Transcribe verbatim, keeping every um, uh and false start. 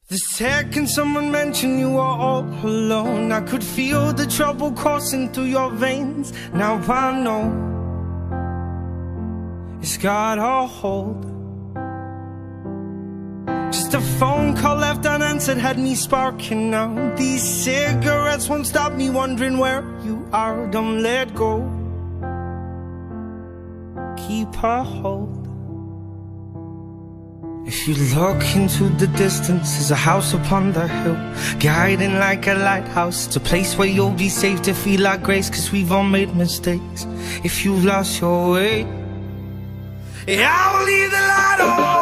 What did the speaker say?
The second someone mentioned you were all alone, I could feel the trouble coursing through your veins. Now I know it's got a hold. Just a phone call left unanswered had me sparking now. These cigarettes won't stop me wondering where you are. Don't let go, keep a hold. If you look into the distance, there's a house upon the hill, guiding like a lighthouse. It's a place where you'll be safe to feel like grace, cause we've all made mistakes. If you've lost your way, I'll leave the light on.